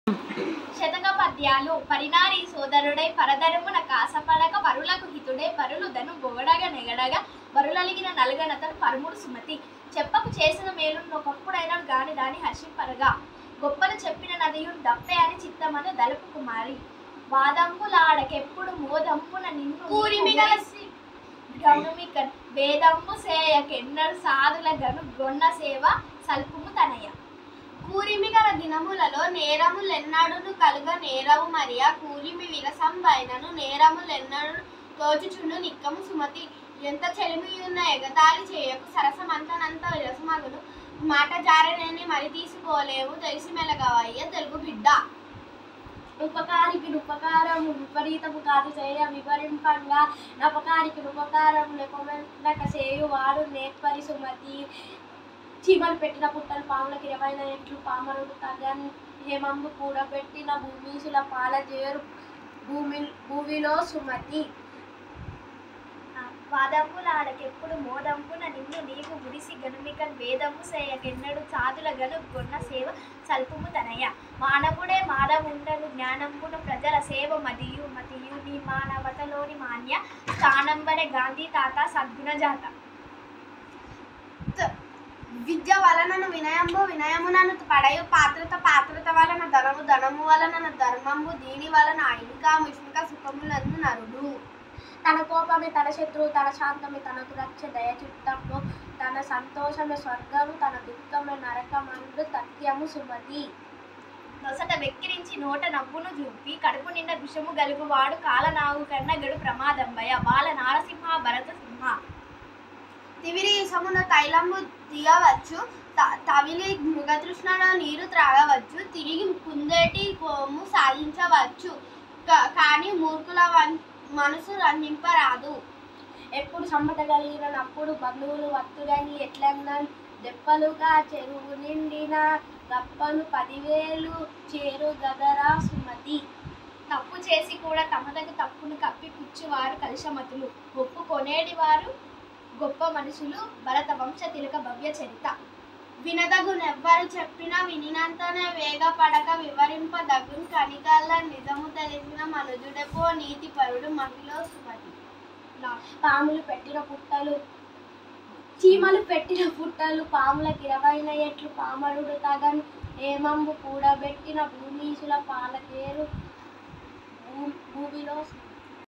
శతక పద్యాలు. పరినారి సోదరుడై పరధర్మున కాసపడక పరులకు హితుడై పరులు ధను బొగడగా నెగడగా బరులలిగిన నలుగనతను పరముడు సుమతి. చెప్పకు చేసిన మేలున్నొకప్పుడైనా గాని దాని హర్షింపరగా గొప్పలు చెప్పిన నదియున్ దప్పే అని చిత్తమని దలుపు కుమారి. వాదంబులాడకెప్పుడు మోదంపున నిన్ను కూరిమిగలసి గనుమిక వేదంబు సేయకెన్నడు సాధుల గను గొన్న సేవ సల్పుము తనయ. కూరిమిగల దినములలో నేరములెన్నడును కలుగ నేరవు మరియా కూరిమి విరసంబైనను నేరములెన్నడు తోచుచుండు నిక్కము సుమతి. ఎంత చెలిమియున్న ఎగతాళి చేయకు సరసమంతనంత విరసమగును మాట జారనేని మరి తీసుకోలేవు తెలిసి మెలగవయ్య తెలుగు బిడ్డ. ఉపకారికి ఉపకారము విపరీతము కాదు చేయ వివరింపంగా నపకారికి ఉపకారం నెపమెనక చేయువాడు నేర్పరి సుమతి. చీమలు పెట్టిన పుట్టలు పాములకి 20 ఎట్లు పామరుడు తగన్ హేమంబు కూడబెట్టిన భూమీసుల పాల చేరు భూమిలో సుమతి. వాదంబులాడకెప్పుడు మోదంపున నిన్ను నీకు గుడిసి గనుమికన్ వేదంబు సేయకెన్నడు సాధుల గను గొన్న సేవ సల్పుము తనయ. మానవుడే మానవుండను జ్ఞానంబున ప్రజల సేవ మతియు నీ మానవతలోని మాన్య స్థానంబడే గాంధీ తాత సద్గుణ జాత. విద్య వలనను వినయంబు వినయమునను పడయు పాత్రత వలన ధనము ధనము వలన ధర్మంబు దీని వలన ఇంకా సుఖములందు నరుడు. తన కోపమే తన శత్రువు తన శాంతమే తనకు రక్ష దయచిత్తము తన సంతోషమే స్వర్గము తన దుఃఖమే నరకమందు తథ్యము సుమతి. నొసట వెక్కిరించి నోట నవ్వును చూపి కడుపు నిండా విషము గలుగువాడు కాలనాగు కన్న గడు ప్రమాదంబయ బాల నారసింహ భరత సింహ. తివిరి ఇసమున తైలంబు దిగవచ్చు తవిలి మృగతృష్ణలో నీరు త్రాగవచ్చు తిరిగి కుందేటి కోము సాధించవచ్చు కానీ మూర్ఖుల మనసు నింపరాదు. ఎప్పుడు సమ్మత కలిగినప్పుడు బంధువులు వత్తులని ఎట్లన్నా దెప్పలుగా చెరువు నిండిన గప్పలు 10,000 చేరు గదరా సుమతి. తప్పు చేసి కూడా తమదకు తప్పును కప్పి పుచ్చువారు కలుషమతులు ఒప్పుకొనేడివారు గొప్ప మనుషులు భరత వంశ తిలక భవ్య చరిత. వినదగునెవ్వరు చెప్పినా వినినంతనే వేగపడక వివరింపదగున్ కనికల్ల నిజము తెలిసిన మనుజుడెపో నీతి పరుడు మహిళ సుమతి. పాములు పెట్టిన పుట్టలు చీమలు పెట్టిన పుట్టలు పాములకి 20 ఎట్లు పామరుడు తగన్ హేమంబు కూడబెట్టిన భూమీసుల పాలకేరు భూమిలో